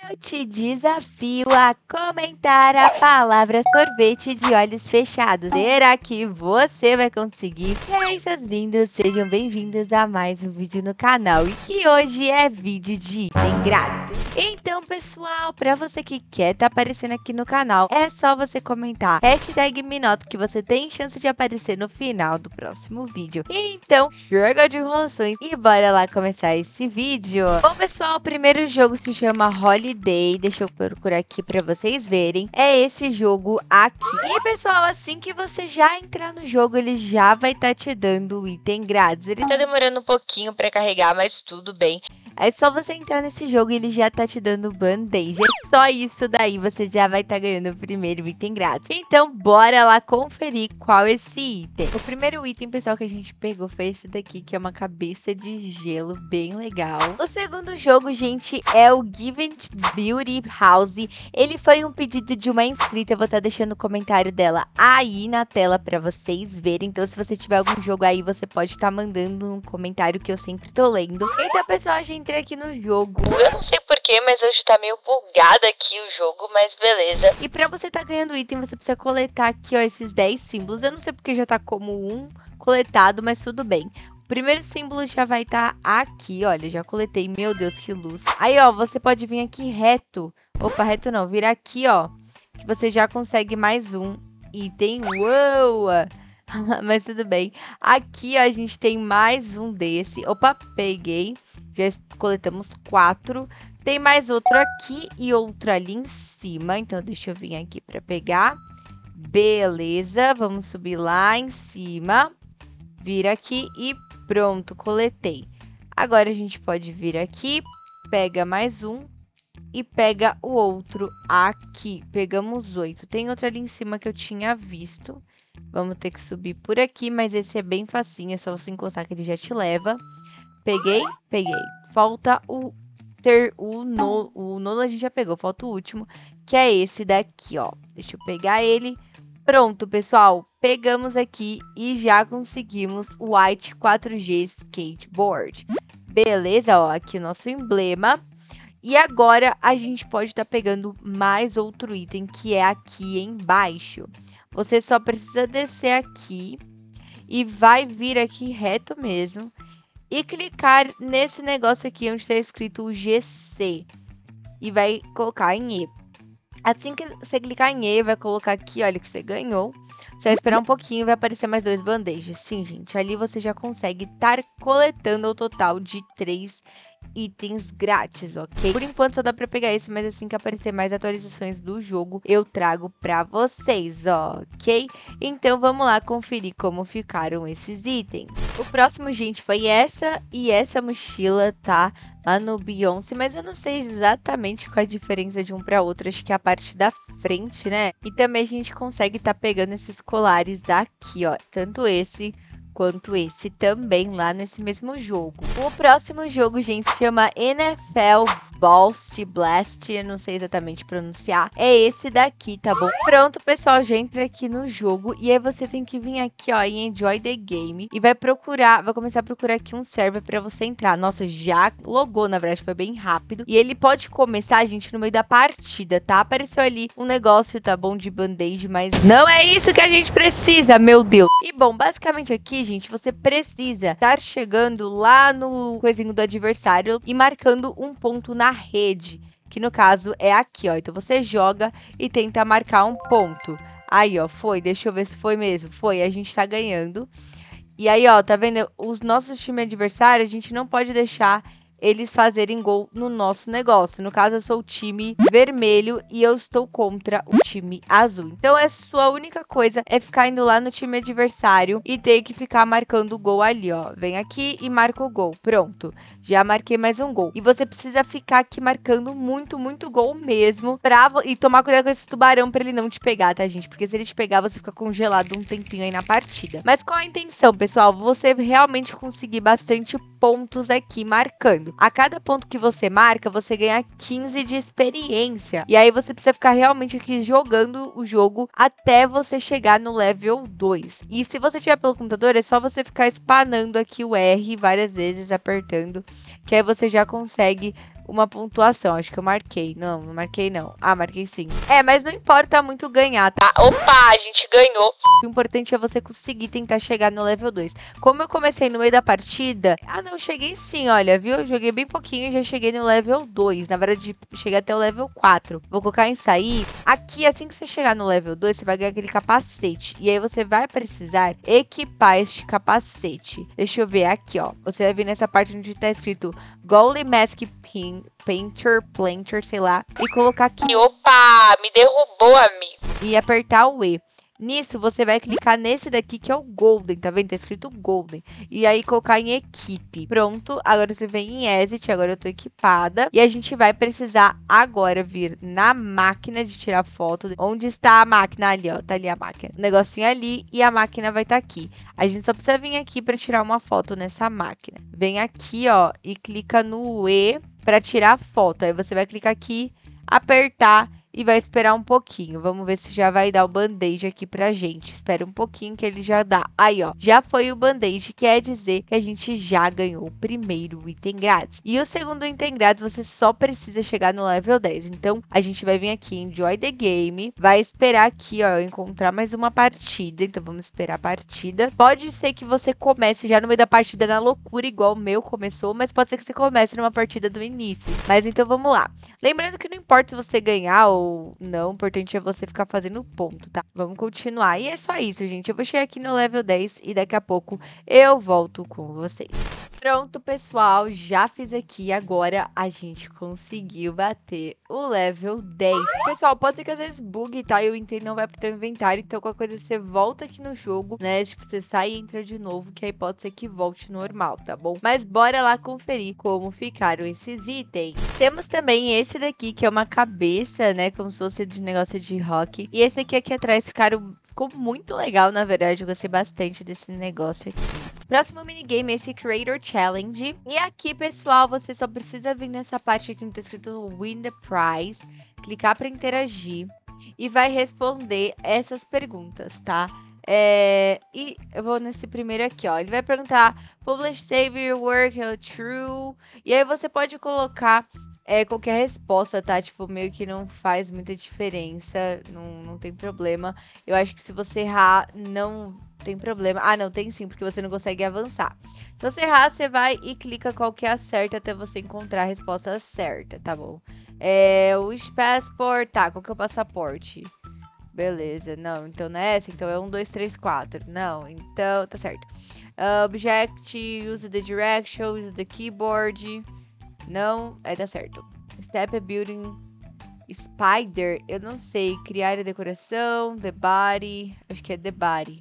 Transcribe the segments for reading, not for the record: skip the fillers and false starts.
Eu te desafio a comentar a palavra sorvete de olhos fechados. Será que você vai conseguir? E aí, seus lindos, sejam bem-vindos a mais um vídeo no canal. E que hoje é vídeo de item grátis. Então, pessoal, para você que quer estar aparecendo aqui no canal, é só você comentar #Minoto que você tem chance de aparecer no final do próximo vídeo. Então, chega de enrolações e bora lá começar esse vídeo. Bom, pessoal, o primeiro jogo se chama Holiday. Deixa eu procurar aqui para vocês verem. É esse jogo aqui. E, pessoal, assim que você já entrar no jogo, ele já vai estar te dando o item grátis. Ele tá demorando um pouquinho para carregar, mas tudo bem. É só você entrar nesse jogo e ele já tá te dando bandeja. É só isso daí, você já vai estar ganhando o primeiro item grátis. Então, bora lá conferir qual é esse item. O primeiro item, pessoal, que a gente pegou foi esse daqui, que é uma cabeça de gelo bem legal. O segundo jogo, gente, é o Given Beauty House. Ele foi um pedido de uma inscrita. Eu vou estar deixando o comentário dela aí na tela pra vocês verem. Então, se você tiver algum jogo aí, você pode estar mandando um comentário que eu sempre tô lendo. Então, pessoal, a gente entra aqui no jogo. Eu não sei porquê, mas hoje tá meio bugado aqui o jogo, mas beleza. E pra você tá ganhando item, você precisa coletar aqui, ó, esses 10 símbolos. Eu não sei porque já tá como um coletado, mas tudo bem. O primeiro símbolo já vai estar aqui, olha, já coletei. Meu Deus, que luz. Aí, ó, você pode vir aqui reto. Opa, reto não, vir aqui, ó, que você já consegue mais um item. Uou! Mas tudo bem. Aqui, ó, a gente tem mais um desse. Opa, peguei. Já coletamos 4. Tem mais outro aqui e outro ali em cima. Então, deixa eu vir aqui para pegar. Beleza, vamos subir lá em cima. Vir aqui e pronto, coletei. Agora, a gente pode vir aqui, pega mais um e pega o outro aqui. Pegamos 8. Tem outro ali em cima que eu tinha visto. Vamos ter que subir por aqui, mas esse é bem facinho. É só você encostar que ele já te leva. Peguei. Falta o nono a gente já pegou. Falta o último, que é esse daqui, ó. Deixa eu pegar ele. Pronto, pessoal. Pegamos aqui e já conseguimos o White 4G Skateboard. Beleza, ó. Aqui o nosso emblema. E agora a gente pode estar pegando mais outro item, que é aqui embaixo. Você só precisa descer aqui e vai vir aqui reto mesmo. E clicar nesse negócio aqui onde está escrito o GC. E vai colocar em E. Assim que você clicar em E, vai colocar aqui, olha, que você ganhou. Você vai esperar um pouquinho e vai aparecer mais 2 bandejas. Sim, gente, ali você já consegue estar coletando o total de 3 itens grátis, ok? Por enquanto só dá pra pegar esse, mas assim que aparecer mais atualizações do jogo, eu trago pra vocês, ok? Então vamos lá conferir como ficaram esses itens. O próximo, gente, foi essa e essa mochila, tá? Lá no Beyoncé, mas eu não sei exatamente qual a diferença de um para outro, acho que é a parte da frente, né? E também a gente consegue estar pegando esses colares aqui, ó, tanto esse quanto esse também lá nesse mesmo jogo. O próximo jogo, gente, chama NFL Ballst Blast, eu não sei exatamente pronunciar, é esse daqui, tá bom? Pronto, pessoal, já entra aqui no jogo e aí você tem que vir aqui, ó, em Enjoy the Game e vai começar a procurar aqui um server pra você entrar. Nossa, já logou, na verdade, foi bem rápido. E ele pode começar, gente, no meio da partida, tá? Apareceu ali um negócio, tá bom, de band-aid, mas não é isso que a gente precisa, meu Deus. E, bom, basicamente aqui, gente, você precisa estar chegando lá no coisinho do adversário e marcando um ponto na rede, que no caso é aqui, ó. Então você joga e tenta marcar um ponto. Aí, ó, foi. Deixa eu ver se foi mesmo. Foi, a gente tá ganhando. E aí, ó, tá vendo? Os nossos times adversários, a gente não pode deixar eles fazerem gol no nosso negócio. No caso, eu sou o time vermelho e eu estou contra o time azul. Então, a sua única coisa é ficar indo lá no time adversário e ter que ficar marcando o gol ali, ó. Vem aqui e marca o gol. Pronto. Já marquei mais um gol. E você precisa ficar aqui marcando muito, muito gol mesmo. E tomar cuidado com esse tubarão pra ele não te pegar, tá, gente? Porque se ele te pegar, você fica congelado um tempinho aí na partida. Mas qual a intenção, pessoal? Você realmente conseguir bastante pontos aqui marcando. A cada ponto que você marca, você ganha 15 de experiência. E aí você precisa ficar realmente aqui jogando o jogo até você chegar no level 2. E se você tiver pelo computador, é só você ficar spanando aqui o R várias vezes, apertando, que aí você já consegue uma pontuação. Acho que eu marquei. Não, não marquei não. Ah, marquei sim. Mas não importa muito ganhar, tá? Opa, a gente ganhou. O importante é você conseguir tentar chegar no level 2. Como eu comecei no meio da partida... Ah, não, cheguei sim, olha, viu? Eu joguei bem pouquinho e já cheguei no level 2. Na verdade, cheguei até o level 4. Vou colocar em sair. Aqui, assim que você chegar no level 2, você vai ganhar aquele capacete. E aí você vai precisar equipar este capacete. Deixa eu ver aqui, ó. Você vai vir nessa parte onde tá escrito Goalie Mask Planter, sei lá. E colocar aqui. Opa, me derrubou, amigo. E apertar o E. Nisso, você vai clicar nesse daqui que é o Golden, tá vendo? Tá escrito Golden. E aí, colocar em equipe. Pronto, agora você vem em Exit, agora eu tô equipada. E a gente vai precisar agora vir na máquina de tirar foto. Onde está a máquina? Ali, ó, tá ali a máquina. O negocinho ali e a máquina vai estar aqui. A gente só precisa vir aqui pra tirar uma foto nessa máquina. Vem aqui, ó, e clica no E pra tirar a foto. Aí você vai clicar aqui, apertar e vai esperar um pouquinho. Vamos ver se já vai dar o band-aid aqui pra gente. Espera um pouquinho que ele já dá. Aí, ó, já foi o band-aid, quer dizer que a gente já ganhou o primeiro item grátis. E o segundo item grátis, você só precisa chegar no level 10. Então, a gente vai vir aqui em Enjoy the Game, vai esperar aqui, ó, encontrar mais uma partida. Então, vamos esperar a partida. Pode ser que você comece já no meio da partida na loucura, igual o meu começou, mas pode ser que você comece numa partida do início. Mas, então, vamos lá. Lembrando que não importa se você ganhar ou não, o importante é você ficar fazendo ponto, tá? Vamos continuar. E é só isso, gente. Eu vou chegar aqui no level 10 e daqui a pouco eu volto com vocês. Pronto, pessoal, já fiz aqui, agora a gente conseguiu bater o level 10. Pessoal, pode ser que às vezes bugue, tá? Eu entendo, não vai pro teu inventário, então qualquer coisa você volta aqui no jogo, né? Tipo, você sai e entra de novo, que aí pode ser que volte normal, tá bom? Mas bora lá conferir como ficaram esses itens. Temos também esse daqui, que é uma cabeça, né? Como se fosse de negócio de rock. E esse daqui atrás ficou muito legal, na verdade. Eu gostei bastante desse negócio aqui. Próximo minigame é esse Creator Challenge. E aqui, pessoal, você só precisa vir nessa parte aqui onde tá escrito Win the Prize, clicar para interagir e vai responder essas perguntas, tá? E eu vou nesse primeiro aqui, ó. Ele vai perguntar Publish, save your work, true. E aí você pode colocar qualquer resposta, tá? Tipo, meio que não faz muita diferença, não tem problema. Eu acho que se você errar, não tem problema. Ah, não, tem sim, porque você não consegue avançar. Se você errar, você vai e clica qual que é a certa até você encontrar a resposta certa, tá bom? Which passport? Tá, qual que é o passaporte? Beleza, não, então não é essa, então é 1, 2, 3, 4. Não, então tá certo. Object, use the direction, use the keyboard. Não, tá certo. Step building spider, eu não sei. Criar a decoração, the body, acho que é the body.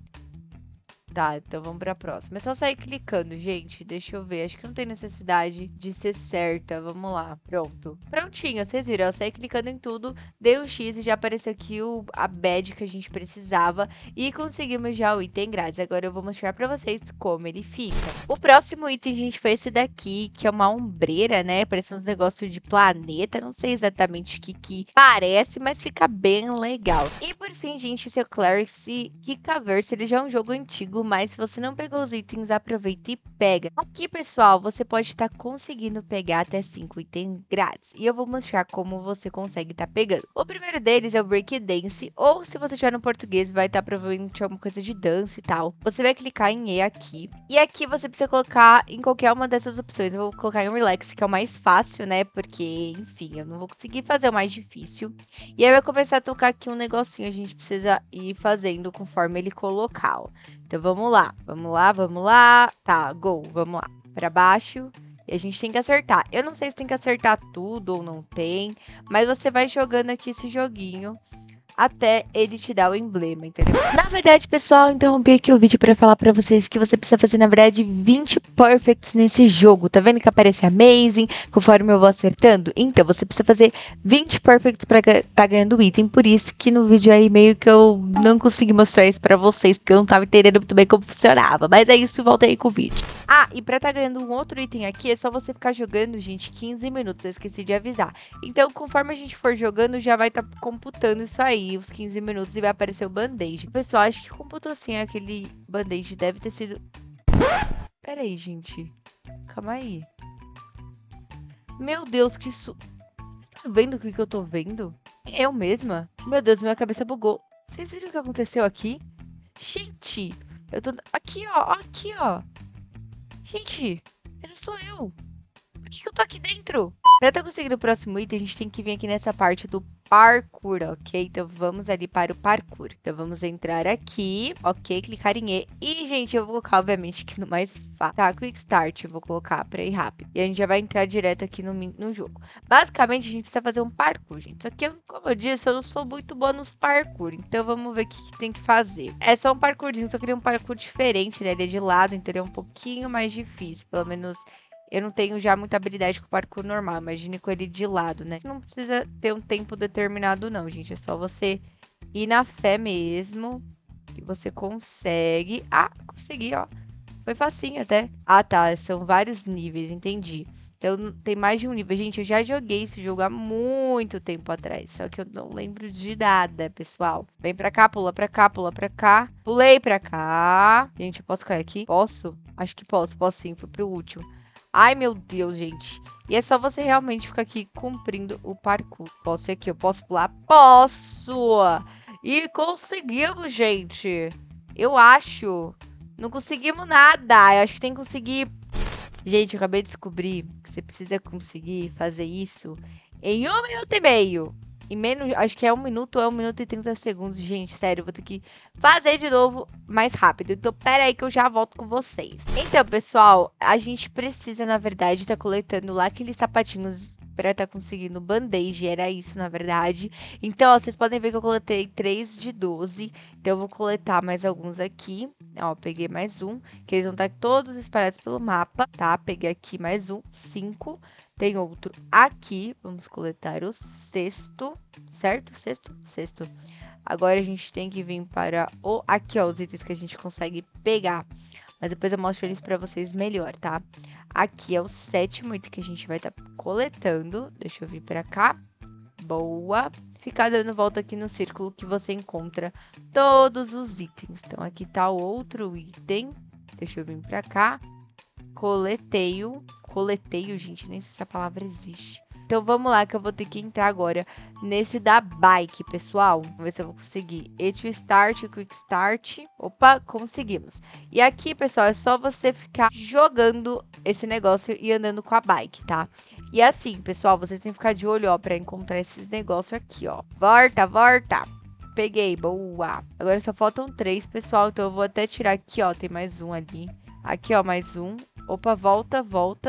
Tá, então vamos pra próxima. É só sair clicando, gente. Deixa eu ver. Acho que não tem necessidade de ser certa. Vamos lá. Pronto. Prontinho, vocês viram. Eu saí clicando em tudo, dei um X e já apareceu aqui a badge que a gente precisava. E conseguimos já o item grátis. Agora eu vou mostrar pra vocês como ele fica. O próximo item, gente, foi esse daqui, que é uma ombreira, né? Parece uns negócios de planeta. Não sei exatamente o que parece, mas fica bem legal. E por fim, gente, esse é o Clarity Ricaverse. Ele já é um jogo antigo, mas se você não pegou os itens, aproveita e pega. Aqui, pessoal, você pode estar conseguindo pegar até 5 itens grátis. E eu vou mostrar como você consegue estar pegando. O primeiro deles é o Break Dance, ou se você tiver no português, vai estar provavelmente alguma coisa de dança e tal. Você vai clicar em E aqui. E aqui você precisa colocar em qualquer uma dessas opções. Eu vou colocar em Relax, que é o mais fácil, né? Porque, enfim, eu não vou conseguir fazer o mais difícil. E aí vai começar a tocar aqui um negocinho. A gente precisa ir fazendo conforme ele colocar, ó. Então, vamos lá, vamos lá, vamos lá. Tá, go, vamos lá. Pra baixo. E a gente tem que acertar. Eu não sei se tem que acertar tudo ou não tem. Mas você vai jogando aqui esse joguinho até ele te dar o emblema, entendeu? Na verdade, pessoal, eu interrompi aqui o vídeo pra falar pra vocês que você precisa fazer, na verdade, 20 perfects nesse jogo. Tá vendo que aparece Amazing conforme eu vou acertando? Então, você precisa fazer 20 perfects pra tá ganhando o item. Por isso que no vídeo aí meio que eu não consegui mostrar isso pra vocês, porque eu não tava entendendo muito bem como funcionava. Mas é isso, volta aí com o vídeo. Ah, e pra tá ganhando um outro item aqui, é só você ficar jogando, gente, 15 minutos. Eu esqueci de avisar. Então, conforme a gente for jogando, já vai tá computando isso aí, os 15 minutos, e vai aparecer o band-aid. Pessoal, acho que computou assim, aquele band-aid deve ter sido... Pera aí, gente. Calma aí. Meu Deus, que isso... Você tá vendo o que que eu tô vendo? Eu mesma? Meu Deus, minha cabeça bugou. Vocês viram o que aconteceu aqui? Gente, eu tô... Aqui, ó. Aqui, ó. Gente, essa sou eu. Por que que eu tô aqui dentro? Pra estar conseguindo o próximo item, a gente tem que vir aqui nessa parte do parkour, ok? Então, vamos ali para o parkour. Então, vamos entrar aqui, ok? Clicar em E. E, gente, eu vou colocar, obviamente, aqui no mais fácil. Tá, Quick Start, eu vou colocar pra ir rápido. E a gente já vai entrar direto aqui no jogo. Basicamente, a gente precisa fazer um parkour, gente. Só que, como eu disse, eu não sou muito boa nos parkour. Então, vamos ver o que tem que fazer. É só um parkourzinho, só que ele é um parkour diferente, né? Ele é de lado, então ele é um pouquinho mais difícil. Pelo menos... Eu não tenho já muita habilidade com o parkour normal. Imagine com ele de lado, né? Não precisa ter um tempo determinado, não, gente. É só você ir na fé mesmo. Que você consegue. Ah, consegui, ó. Foi facinho até. Ah, tá. São vários níveis, entendi. Então, tem mais de um nível. Gente, eu já joguei esse jogo há muito tempo atrás. Só que eu não lembro de nada, pessoal. Vem pra cá, pula pra cá, pula pra cá. Pulei pra cá. Gente, eu posso cair aqui? Posso? Acho que posso. Posso sim. Fui pro último. Ai, meu Deus, gente. E é só você realmente ficar aqui cumprindo o parkour. Posso ir aqui? Eu posso pular? Posso! E conseguimos, gente. Eu acho. Não conseguimos nada. Eu acho que tem que conseguir... Gente, eu acabei de descobrir que você precisa conseguir fazer isso em 1 minuto e meio. Em menos, acho que é 1 minuto ou 1 minuto e 30 segundos. Gente, sério, eu vou ter que fazer de novo mais rápido. Então, pera aí que eu já volto com vocês. Então, pessoal, a gente precisa, na verdade, estar coletando lá aqueles sapatinhos para estar conseguindo band-aid. Era isso, na verdade. Então, ó, vocês podem ver que eu coletei 3 de 12. Então, eu vou coletar mais alguns aqui. Ó, peguei mais um, que eles vão estar todos espalhados pelo mapa, tá? Peguei aqui mais um, 5. Tem outro aqui. Vamos coletar o sexto, certo? Sexto. Agora a gente tem que vir para o... Aqui, ó, os itens que a gente consegue pegar. Mas depois eu mostro eles para vocês melhor, tá? Aqui é o 7º item que a gente vai estar coletando. Deixa eu vir para cá. Boa. Ficar dando volta aqui no círculo que você encontra todos os itens. Então, aqui tá o outro item. Deixa eu vir para cá. Coleteio, gente, nem sei se essa palavra existe. Então, vamos lá que eu vou ter que entrar agora nesse da bike, pessoal. Vamos ver se eu vou conseguir. Start, Quick Start. Opa, conseguimos. E aqui, pessoal, é só você ficar jogando esse negócio e andando com a bike, tá? E assim, pessoal, vocês têm que ficar de olho, ó, pra encontrar esses negócios aqui, ó. Volta. Peguei, boa. Agora só faltam 3, pessoal, então eu vou até tirar aqui, ó. Tem mais um ali. Aqui, ó, mais um. Opa, volta.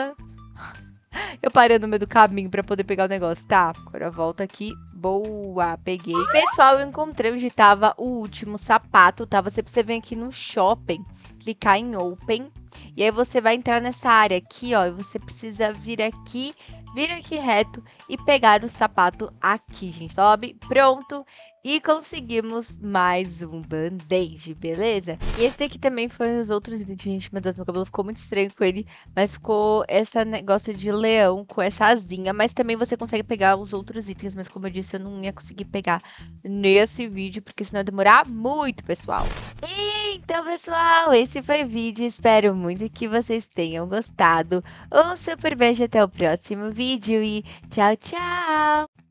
Eu parei no meio do caminho pra poder pegar o negócio. Tá, agora volta aqui. Boa, peguei. Pessoal, eu encontrei onde tava o último sapato, tá? Você precisa vir aqui no shopping, clicar em Open. E aí você vai entrar nessa área aqui, ó. E você precisa vir aqui reto e pegar o sapato aqui, gente. Sobe, pronto. E conseguimos mais um band-aid, beleza? E esse daqui também foi os outros itens, gente. Meu Deus, meu cabelo ficou muito estranho com ele. Mas ficou esse negócio de leão com essa asinha. Mas também você consegue pegar os outros itens. Mas como eu disse, eu não ia conseguir pegar nesse vídeo, porque senão ia demorar muito, pessoal. Então, pessoal, esse foi o vídeo. Espero muito que vocês tenham gostado. Um super beijo até o próximo vídeo e tchau, tchau!